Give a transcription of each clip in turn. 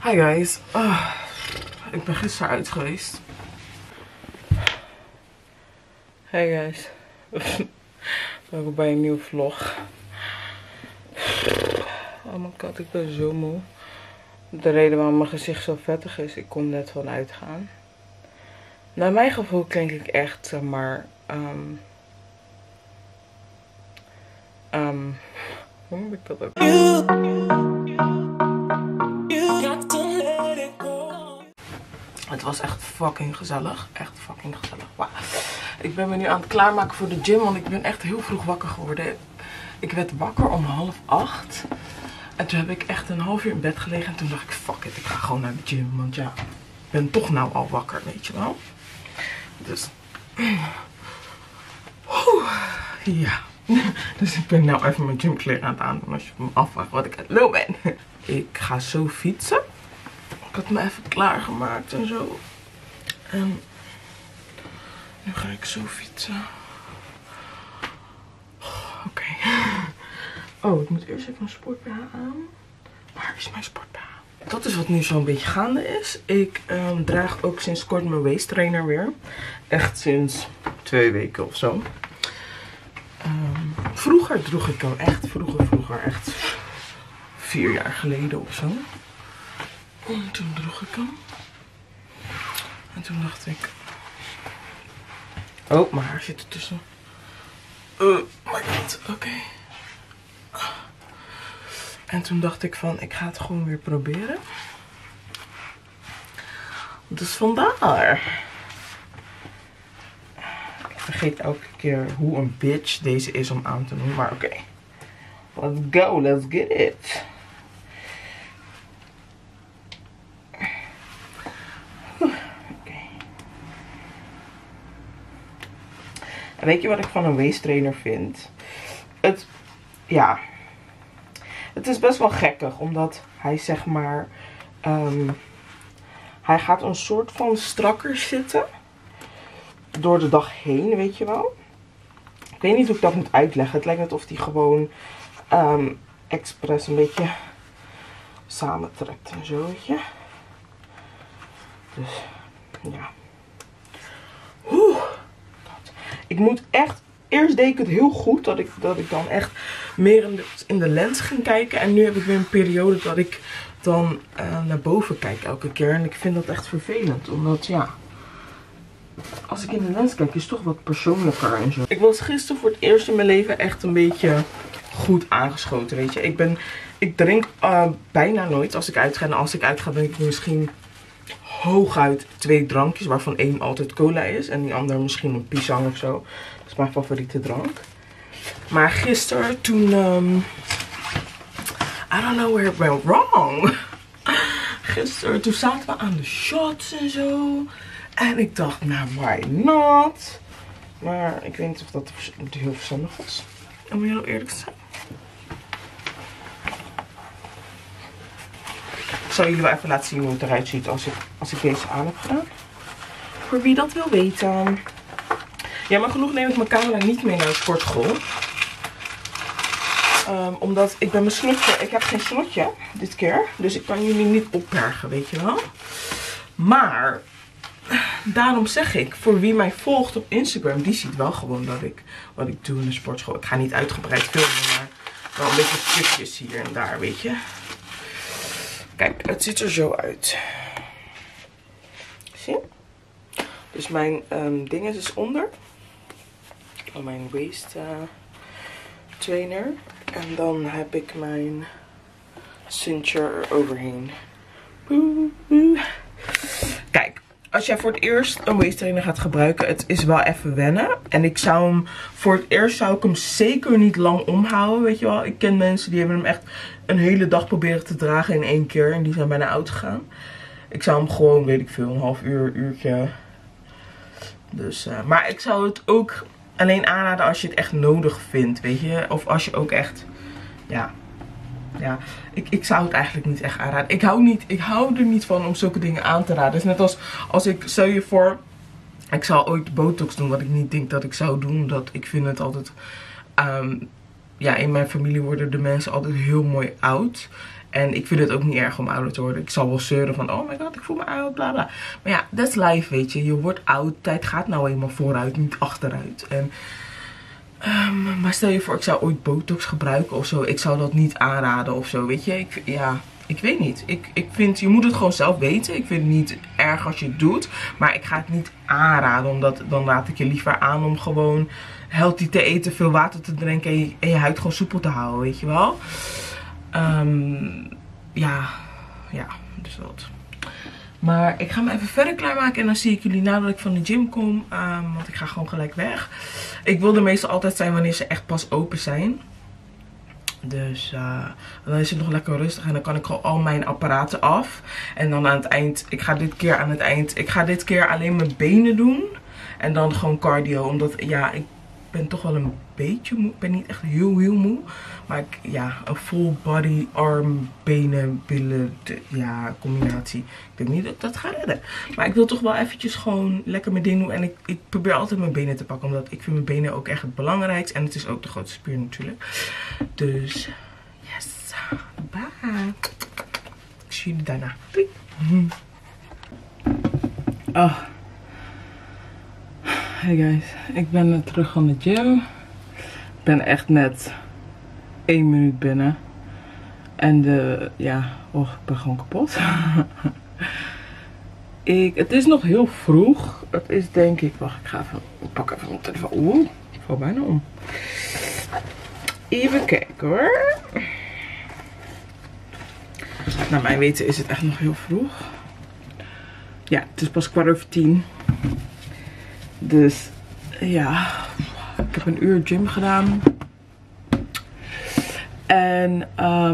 Hi guys, ik ben gisteren uit geweest. Hey guys, welkom bij een nieuwe vlog. Oh my god, ik ben zo moe. De reden waarom mijn gezicht zo vettig is, ik kom net van uitgaan. Naar mijn gevoel klink ik echt, zeg maar, hoe moet ik dat ook? Het was echt fucking gezellig. Echt fucking gezellig. Wow. Ik ben me nu aan het klaarmaken voor de gym. Want ik ben echt heel vroeg wakker geworden. Ik werd wakker om 7:30. En toen heb ik echt een half uur in bed gelegen. En toen dacht ik, fuck it, ik ga gewoon naar de gym. Want ja, ik ben toch nou al wakker, weet je wel. Dus, ja. Dus ik ben nou even mijn gymkleren aan het aandoen. Als je me afvraagt wat ik aan het doen ben. Ik ga zo fietsen. Ik had me even klaargemaakt en zo. En nu ga ik zo fietsen. Oké. Oh, ik moet eerst even mijn sport-BH aan. Waar is mijn sport-BH? Dat is wat nu zo'n beetje gaande is. Ik draag ook sinds kort mijn waist trainer weer. Echt sinds 2 weken of zo. Vroeger droeg ik hem echt. Vroeger. Echt 4 jaar geleden of zo. En toen droeg ik hem. En toen dacht ik... Oh, mijn haar zit ertussen. Oh my god, oké. En toen dacht ik van, ik ga het gewoon weer proberen. Dus vandaar. Ik vergeet elke keer hoe een bitch deze is om aan te doen. Maar oké. Let's go, let's get it. En weet je wat ik van een waist trainer vind? Het is best wel gekkig. Omdat hij zeg maar... hij gaat een soort van strakker zitten. Door de dag heen, weet je wel. Ik weet niet hoe ik dat moet uitleggen. Het lijkt net of hij gewoon expres een beetje samentrekt en zo, weet je. Dus, ja. Ik moet echt... Eerst deed ik het heel goed. Dat ik dan echt meer in de lens ging kijken. En nu heb ik weer een periode dat ik dan naar boven kijk elke keer. En ik vind dat echt vervelend. Omdat ja... Als ik in de lens kijk is het toch wat persoonlijker en zo. Ik was gisteren voor het eerst in mijn leven echt een beetje goed aangeschoten, weet je. Ik drink bijna nooit als ik uitga. En als ik uitga drink ik misschien... hooguit 2 drankjes, waarvan 1 altijd cola is. En die andere misschien een pisang of zo. Dat is mijn favoriete drank. Maar gisteren toen... I don't know where it went wrong. Gisteren toen zaten we aan de shots en zo. En ik dacht, nou why not? Maar ik weet niet of dat heel verstandig was. Om heel eerlijk te zijn. Ik zal jullie wel even laten zien hoe het eruit ziet als ik deze aan heb gedaan. Voor wie dat wil weten. Ja, maar genoeg neem ik mijn camera niet mee naar de sportschool. Omdat ik ben mijn slotje... Ik heb geen slotje dit keer. Dus ik kan jullie niet opbergen, weet je wel. Maar... Daarom zeg ik, voor wie mij volgt op Instagram, die ziet wel gewoon wat ik doe in de sportschool. Ik ga niet uitgebreid filmen, maar wel een beetje stukjes hier en daar, weet je. Kijk, het ziet er zo uit. Zie je? Dus mijn ding is onder. Mijn waist trainer. En dan heb ik mijn cincher eroverheen. Kijk. Als jij voor het eerst een waist trainer gaat gebruiken, het is wel even wennen. En ik zou hem, voor het eerst zou ik hem zeker niet lang omhouden, weet je wel. Ik ken mensen die hebben hem echt een hele dag proberen te dragen in 1 keer. En die zijn bijna oud gegaan. Ik zou hem gewoon, weet ik veel, een half uurtje. Dus, maar ik zou het ook alleen aanraden als je het echt nodig vindt, weet je. Of als je ook echt, ja... Ja, ik zou het eigenlijk niet echt aanraden. Ik hou er niet van om zulke dingen aan te raden. Het is net als ik, stel je voor, ik zou ooit botox doen, wat ik niet denk dat ik zou doen. Dat ik vind het altijd, ja, in mijn familie worden de mensen altijd heel mooi oud. En ik vind het ook niet erg om ouder te worden. Ik zal wel zeuren van, oh my god, ik voel me oud, bla bla. Maar ja, that's life, weet je. Je wordt oud, tijd gaat nou eenmaal vooruit, niet achteruit. En, maar stel je voor, ik zou ooit botox gebruiken of zo. Ik zou dat niet aanraden of zo, weet je. Ik weet niet. Ik vind, je moet het gewoon zelf weten. Ik vind het niet erg als je het doet. Maar ik ga het niet aanraden. Omdat dan raad ik je liever aan om gewoon healthy te eten, veel water te drinken en je huid gewoon soepel te houden, weet je wel. Ja, dus dat. Maar ik ga me even verder klaarmaken en dan zie ik jullie nadat ik van de gym kom. Want ik ga gewoon gelijk weg. Ik wil er meestal altijd zijn wanneer ze echt pas open zijn. Dus dan is het nog lekker rustig en dan kan ik gewoon al mijn apparaten af. En dan aan het eind, ik ga dit keer alleen mijn benen doen. En dan gewoon cardio, omdat ja, ik ben toch wel een beetje moe. Ik ben niet echt heel moe. Maar een full body, arm, benen, billen, combinatie. Ik denk niet dat ik dat ga redden. Maar ik wil toch wel eventjes gewoon lekker mijn ding doen. En ik probeer altijd mijn benen te pakken. Omdat ik vind mijn benen ook echt het belangrijkste. En het is ook de grootste spier natuurlijk. Dus, yes. Bye. Ik zie jullie daarna. Doei. Oh. Hey guys, ik ben terug van de gym. Ik ben echt net 1 minuut binnen. En ik ben gewoon kapot. Het is nog heel vroeg. Het is denk ik, wacht, ik pak even mijn telefoon. Oeh, ik val bijna om. Even kijken hoor. Naar mijn weten is het echt nog heel vroeg. Ja, het is pas 10:15. Dus ja, ik heb een uur gym gedaan. En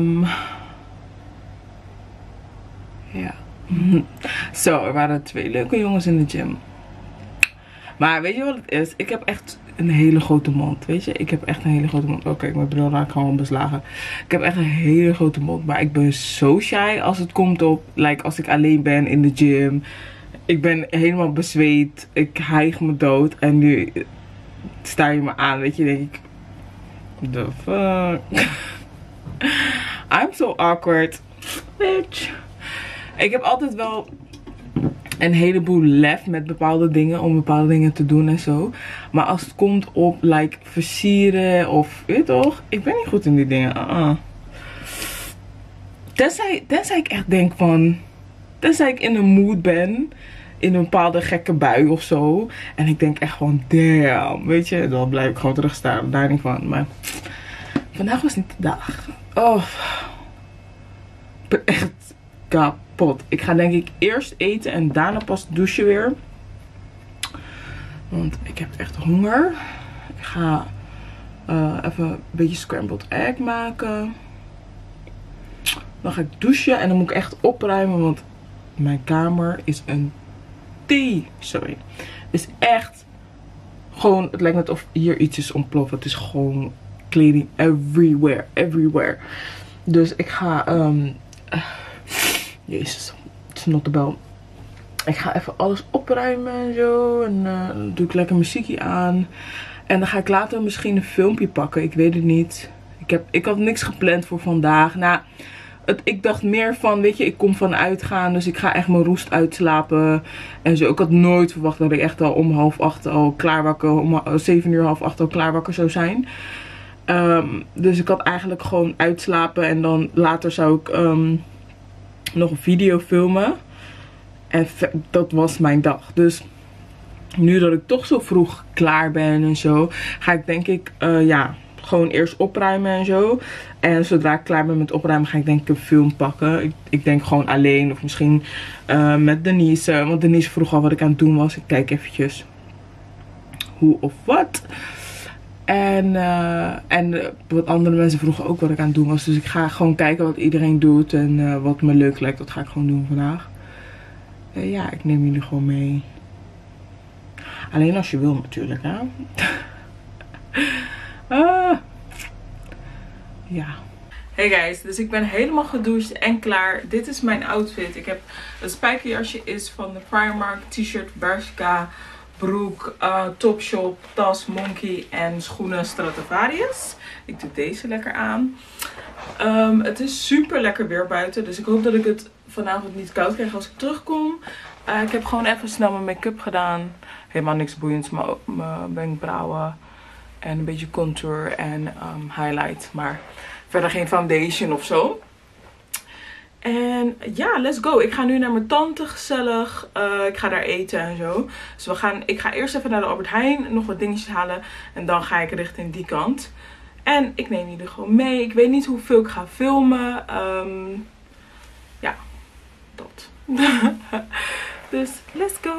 ja. Zo, er waren 2 leuke jongens in de gym. Maar weet je wat het is? Ik heb echt een hele grote mond, weet je. Ik heb echt een hele grote mond. Oh kijk, mijn bril raakt gewoon beslagen. Ik heb echt een hele grote mond. Maar ik ben zo shy als het komt op, als ik alleen ben in de gym. Ik ben helemaal bezweet. Ik hijg me dood. En nu sta je me aan, weet je. Denk ik, the fuck. I'm so awkward. Bitch. Ik heb altijd wel een heleboel lef met bepaalde dingen. Om bepaalde dingen te doen en zo. Maar als het komt op versieren of, weet je toch. Ik ben niet goed in die dingen. Tenzij ik echt denk van. Tenzij ik in een mood ben. In een bepaalde gekke bui of zo. En ik denk echt van damn. Weet je. Dan blijf ik gewoon terugstaan. Daar niet van. Maar vandaag was niet de dag. Oh. Ik ben echt kapot. Ik ga denk ik eerst eten. En daarna pas douchen weer. Want ik heb echt honger. Ik ga even een beetje scrambled egg maken. Dan ga ik douchen. En dan moet ik echt opruimen. Want mijn kamer is een sorry. Het is echt gewoon, het lijkt net of hier iets is ontploft. Het is gewoon kleding everywhere. Dus ik ga, jezus, het is not the bell. Ik ga even alles opruimen en zo. En dan doe ik lekker muziekje aan. En dan ga ik later misschien een filmpje pakken. Ik weet het niet. Ik had niks gepland voor vandaag. Nou, ik dacht meer van, weet je, ik kom van uitgaan. Dus ik ga echt mijn roest uitslapen. En zo. Ik had nooit verwacht dat ik echt al om 7:30 al klaar wakker. Om 7:30 al klaar wakker zou zijn. Dus ik had eigenlijk gewoon uitslapen. En dan later zou ik nog een video filmen. En dat was mijn dag. Dus nu dat ik toch zo vroeg klaar ben en zo. Ga ik denk ik, gewoon eerst opruimen en zo. En zodra ik klaar ben met opruimen ga ik denk ik een film pakken. Ik denk gewoon alleen of misschien met Denise. Want Denise vroeg al wat ik aan het doen was. Ik kijk eventjes hoe of wat. En wat andere mensen vroegen ook wat ik aan het doen was. Dus ik ga gewoon kijken wat iedereen doet. En wat me leuk lijkt. Dat ga ik gewoon doen vandaag. Ja, ik neem jullie gewoon mee. Alleen als je wil natuurlijk, hè. Ja. Hey guys, dus ik ben helemaal gedoucht en klaar. Dit is mijn outfit. Ik heb een spijkerjasje is van de Primark, t-shirt Bershka, broek, Topshop, tas Monkey en schoenen Stradivarius. Ik doe deze lekker aan. Het is super lekker weer buiten. Dus ik hoop dat ik het vanavond niet koud krijg als ik terugkom. Ik heb gewoon even snel mijn make-up gedaan. Helemaal niks boeiends. Mijn wenkbrauwen. En een beetje contour en highlight. Maar verder geen foundation of zo. En ja, let's go. Ik ga nu naar mijn tante gezellig. Ik ga daar eten en zo. Dus ik ga eerst even naar de Albert Heijn. Nog wat dingetjes halen. En dan ga ik richting die kant. En ik neem jullie gewoon mee. Ik weet niet hoeveel ik ga filmen. Ja, dat. Dus let's go.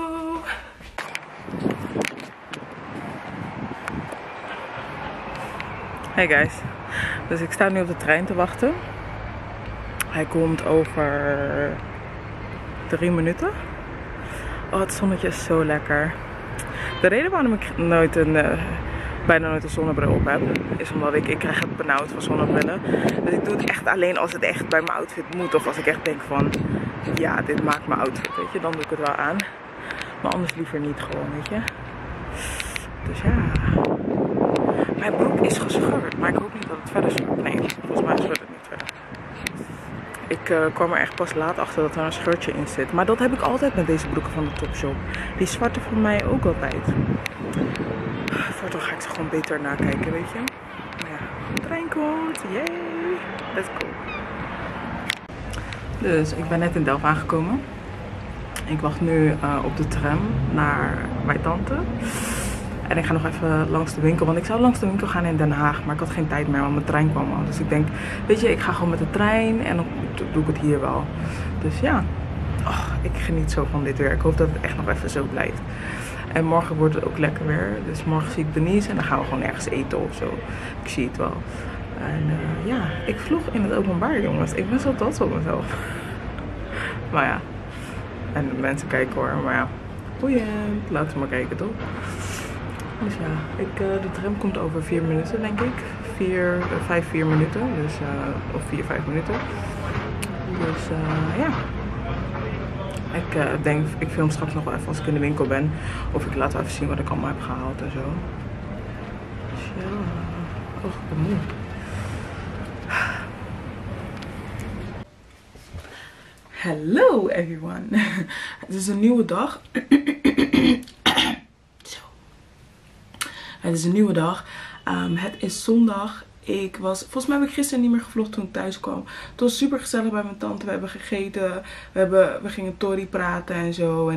Hey guys. Dus ik sta nu op de trein te wachten. Hij komt over 3 minuten. Oh, het zonnetje is zo lekker. De reden waarom ik bijna nooit een zonnebril op heb, is omdat ik krijg het benauwd van zonnebrillen. Dus ik doe het echt alleen als het echt bij mijn outfit moet. Of als ik echt denk van, ja, dit maakt mijn outfit, weet je. Dan doe ik het wel aan. Maar anders liever niet gewoon, weet je. Dus ja. Mijn broek is gescheurd, maar ik hoop niet dat het verder scheurt. Nee, volgens mij scheurt het niet verder. Ik kwam er echt pas laat achter dat er een scheurtje in zit. Maar dat heb ik altijd met deze broeken van de Topshop. Die zwarte van mij ook altijd. Voortaan ga ik ze gewoon beter nakijken, weet je. Maar ja, de trein komt. Yay! Let's go. Dus ik ben net in Delft aangekomen. Ik wacht nu op de tram naar mijn tante. En ik ga nog even langs de winkel. Want ik zou langs de winkel gaan in Den Haag. Maar ik had geen tijd meer, want mijn trein kwam al. Dus ik denk, weet je, ik ga gewoon met de trein. En dan doe ik het hier wel. Dus ja. Oh, ik geniet zo van dit weer. Ik hoop dat het echt nog even zo blijft. En morgen wordt het ook lekker weer. Dus morgen zie ik Denise. En dan gaan we gewoon ergens eten of zo. Ik zie het wel. En ja, ik vlog in het openbaar, jongens. Ik ben zo trots op mezelf. Maar ja. En de mensen kijken hoor. Maar ja, boeiend. Laten we maar kijken, toch? Dus ja, de tram komt over 4 minuten, denk ik. 4 minuten. Dus, of 4-5 minuten. Dus ja. Ik denk, ik film straks nog wel even als ik in de winkel ben. Of ik laat even zien wat ik allemaal heb gehaald en zo. Dus ja. Oh, ik ben moe. Hello everyone. Het is een nieuwe dag. Het is een nieuwe dag. Het is zondag. Volgens mij heb ik gisteren niet meer gevlogd toen ik thuis kwam. Het was super gezellig bij mijn tante. We hebben gegeten. We gingen Tori praten en zo.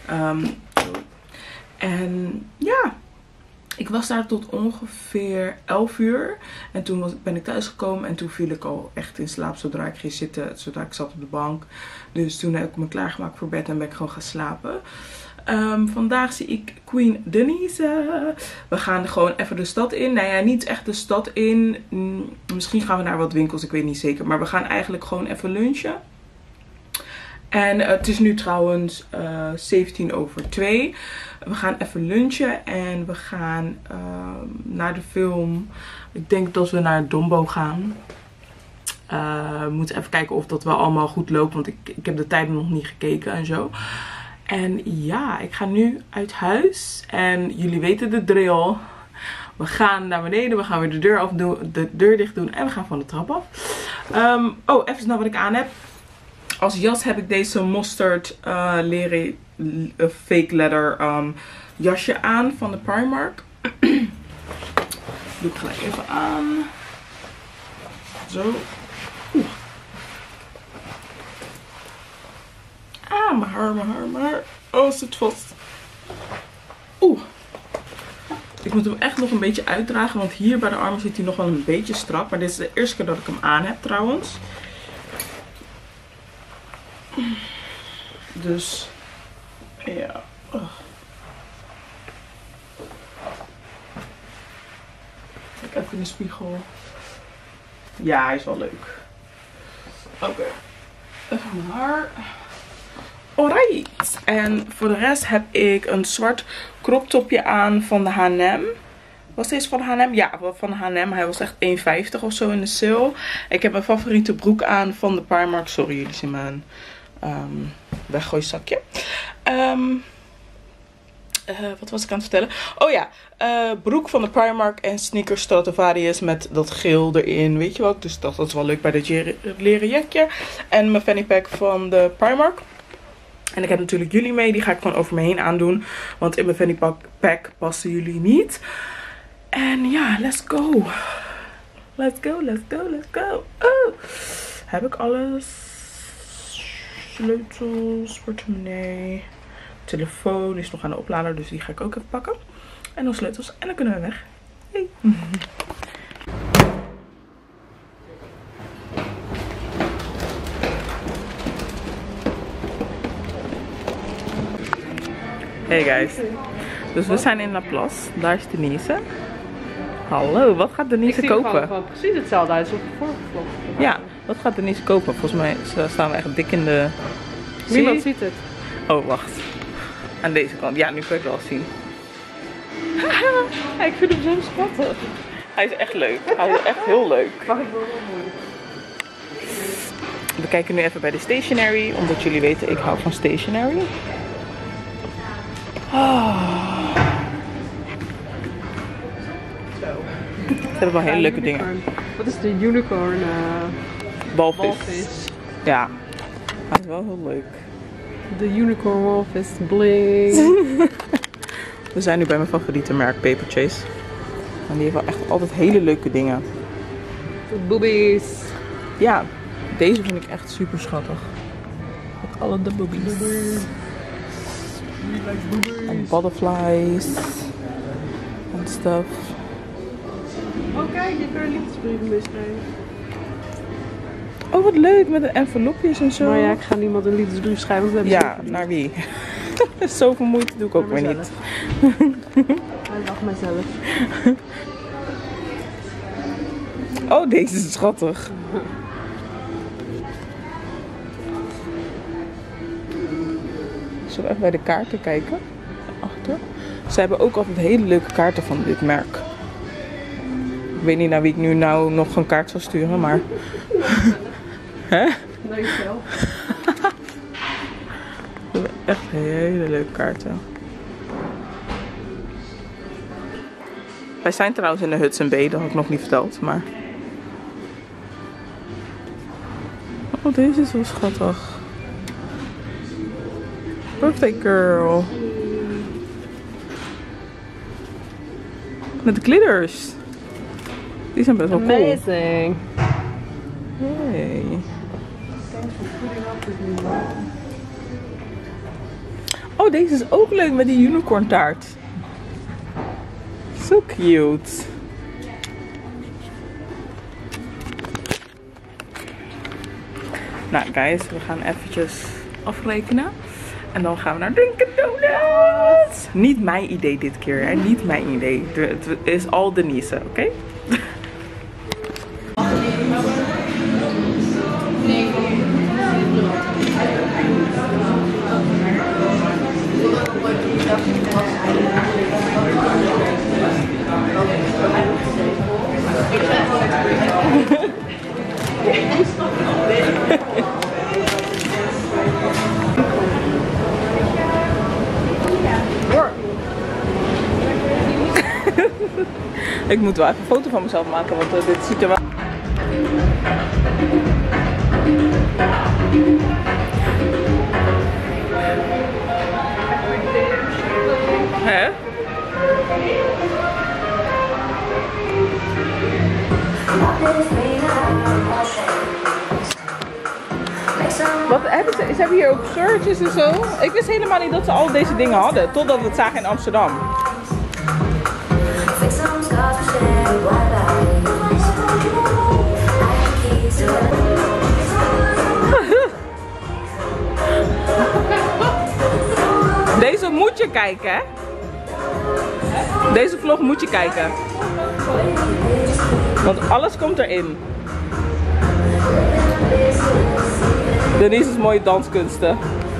En ja. Ik was daar tot ongeveer 11 uur. En toen ben ik thuis gekomen. En toen viel ik al echt in slaap zodra ik ging zitten. Zodra ik zat op de bank. Dus toen heb ik me klaargemaakt voor bed en ben ik gewoon gaan slapen. Vandaag zie ik Queen Denise. We gaan gewoon even de stad in. Nou ja, niet echt de stad in. Misschien gaan we naar wat winkels, ik weet niet zeker. Maar we gaan eigenlijk gewoon even lunchen. En het is nu trouwens 2:17. We gaan even lunchen en we gaan naar de film. Ik denk dat we naar Dumbo gaan. We moeten even kijken of dat wel allemaal goed loopt. Want ik heb de tijden nog niet gekeken en zo. En ja, ik ga nu uit huis. En jullie weten de drill. We gaan naar beneden. We gaan weer de deur dicht doen. En we gaan van de trap af. Oh, even snel wat ik aan heb. Als jas heb ik deze mosterd leren fake leather jasje aan van de Primark. Doe ik gelijk even aan. Zo. Oeh. Ah, mijn haar. Oh, het zit vast. Oeh. Ik moet hem echt nog een beetje uitdragen. Want hier bij de armen zit hij nog wel een beetje strak. Maar dit is de eerste keer dat ik hem aan heb trouwens. Dus. Ja. Oh. Kijk even in de spiegel. Ja, hij is wel leuk. Oké. Even mijn haar. Alright. En voor de rest heb ik een zwart crop topje aan van de H&M. Was deze van de H&M? Ja, van de H&M. Hij was echt 1,50 of zo in de sale. Ik heb mijn favoriete broek aan van de Primark. Sorry, jullie zien mijn weggooizakje. Wat was ik aan het vertellen? Oh ja, broek van de Primark en sneakers Stradivarius met dat geel erin. Weet je wat? Dus dat is wel leuk bij dit leren jekje. En mijn fanny pack van de Primark. En ik heb natuurlijk jullie mee. Die ga ik gewoon over me heen aandoen. Want in mijn fanny pack passen jullie niet. En ja, let's go. Let's go, let's go, let's go. Oh. Heb ik alles? Sleutels, portemonnee. Telefoon is nog aan de oplader, dus die ga ik ook even pakken. En dan sleutels en dan kunnen we weg. Hey. Hey guys. Dus we zijn in Laplace. Daar is Denise. Hallo, wat gaat Denise kopen? Ik zie gewoon precies hetzelfde uit als op de vorige vlog. Ja, wat gaat Denise kopen? Volgens mij staan we echt dik in de... Niemand ziet het. Oh, wacht. Aan deze kant. Ja, nu kun je het wel zien. Ik vind hem zo schattig. Hij is echt leuk. Hij is echt heel leuk. Mag ik wel doen? We kijken nu even bij de stationery. Omdat jullie weten, ik hou van stationery. Ze hebben wel hele leuke dingen. Wat is de unicorn? Walvis. Ja. Hij is wel heel leuk. De unicorn walvis bling. We zijn nu bij mijn favoriete merk, Paper Chase. En die heeft wel echt altijd hele leuke dingen. De boobies. Ja, deze vind ik echt super schattig. Met alle de boobies. En butterflies. En stuff. Oh kijk, je kan een liefdesbrief meeschrijven. Oh, wat leuk met de envelopjes en zo. Maar ja, ik ga niemand een liefdesbrief schrijven. Want ja, naar wie? Zoveel moeite doe ik ook weer niet. Ik lach mezelf. Oh, deze is schattig. Zullen we even bij de kaarten kijken? Achter. Ze hebben ook altijd hele leuke kaarten van dit merk. Ik weet niet naar wie ik nu nog een kaart zal sturen, maar... Hè? Nee, zelf. We hebben echt hele leuke kaarten. Wij zijn trouwens in de Hudson Bay, dat had ik nog niet verteld, maar... Oh, deze is wel schattig. Birthday girl. Met de glitters. Die zijn best wel cool. Amazing. Hey. Oh, deze is ook leuk met die unicorn taart. So cute. Nou guys, we gaan eventjes afrekenen. En dan gaan we naar Dunkin' Donuts. Niet mijn idee dit keer, hè? Niet mijn idee. Het is al Denise, oké? Ik moet wel even een foto van mezelf maken, want dit ziet er wel... Hè? Wat hebben ze? Ze hebben hier ook shirtjes en zo. Ik wist helemaal niet dat ze al deze dingen hadden, totdat we het zagen in Amsterdam. Deze moet je kijken, hè? Deze vlog moet je kijken. Want alles komt erin. Denise's mooie danskunsten.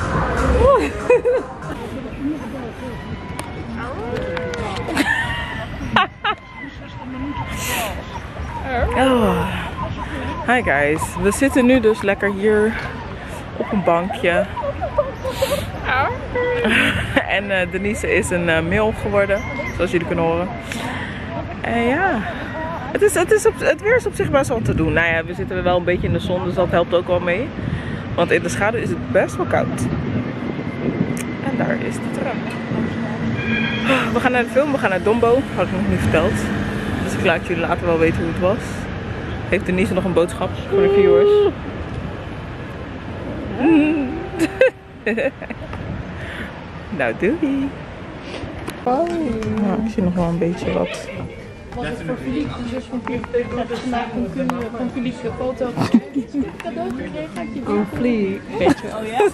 Oh. Hi guys, we zitten nu dus lekker hier op een bankje. En Denise is een mail geworden, zoals jullie kunnen horen. En ja, het weer is op zich best wel te doen. Nou ja, we zitten wel een beetje in de zon, dus dat helpt ook wel mee. Want in de schaduw is het best wel koud. En daar is de tram. We gaan naar de film, we gaan naar Dumbo. Had ik nog niet verteld. Dus ik laat jullie later wel weten hoe het was. Heeft Denise nog een boodschap voor de viewers? Nou, doei. Oh. Nou, ik zie nog wel een beetje wat. Was het voor Philippe, de zus van Philippe, hebben ze vandaag van Philippe de foto cadeau gekregen? Een vlieg, weet je wel, ja?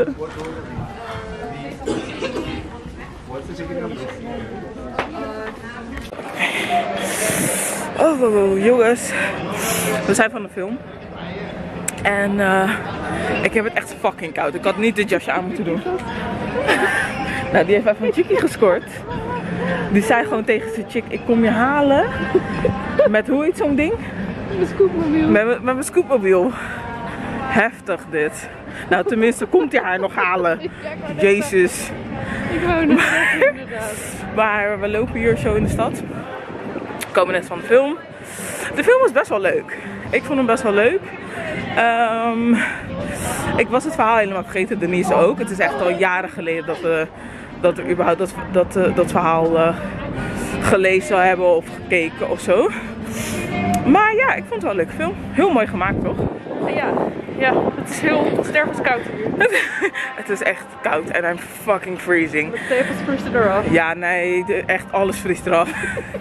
Oh, jongens. We zijn van de film. En ik heb het echt fucking koud. Ik had niet dit jasje aan moeten doen. Nou, die heeft even een chickie gescoord. Die zei gewoon tegen zijn chick, ik kom je halen. Met hoe heet zo'n ding? Mijn scootmobiel. Met mijn scootmobiel. Heftig dit. Nou, tenminste komt hij haar nog halen. Jezus. Ik wou nog zeggen, inderdaad. Maar we lopen hier zo in de stad. We komen net van de film. De film was best wel leuk. Ik vond hem best wel leuk. Ik was het verhaal helemaal vergeten, Denise ook. Het is echt al jaren geleden dat we überhaupt dat verhaal gelezen hebben of gekeken of zo. Maar ja, ik vond het wel een leuke film. Heel mooi gemaakt, toch? Ja, het is heel stervenskoud hier. Het is echt koud en I'm fucking freezing. De tepels vriezen eraf. Ja, nee, echt alles vriest eraf.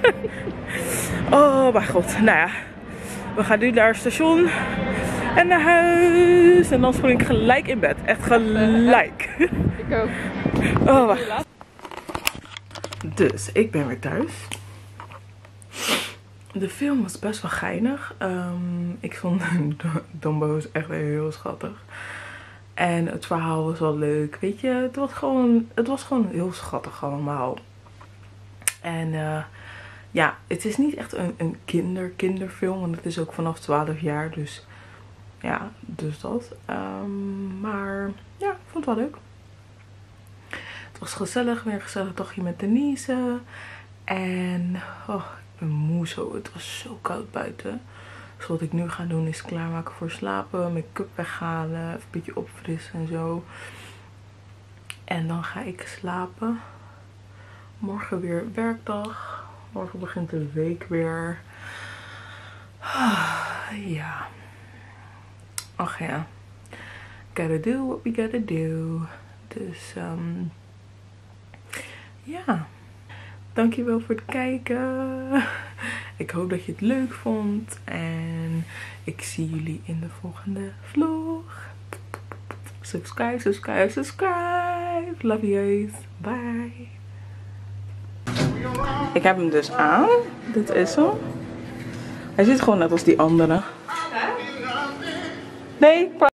Oh mijn god, nou ja. We gaan nu naar het station en naar huis. En dan spring ik gelijk in bed. Echt gelijk. Ik ook. Oh, wacht. Dus, ik ben weer thuis. De film was best wel geinig. Ik vond Dumbo echt heel schattig. En het verhaal was wel leuk. Weet je, het was gewoon heel schattig allemaal. En ja, het is niet echt een kinderfilm. Want het is ook vanaf 12 jaar. Dus ja, dus dat. Maar ja, ik vond het wel leuk. Het was gezellig. Weer een gezellig dagje met Denise. En oh, ik ben moe zo. Het was zo koud buiten. Dus wat ik nu ga doen is klaarmaken voor slapen. Make-up weghalen. Even een beetje opfrissen en zo. En dan ga ik slapen. Morgen weer werkdag. Morgen begint de week weer. Ja. Ach ja. Gotta do what we gotta do. Dus ja. Dankjewel voor het kijken. Ik hoop dat je het leuk vond. En ik zie jullie in de volgende vlog. Subscribe, subscribe, subscribe. Love you guys. Bye. Ik heb hem dus aan. Dit is hem. Hij zit gewoon net als die andere. Nee,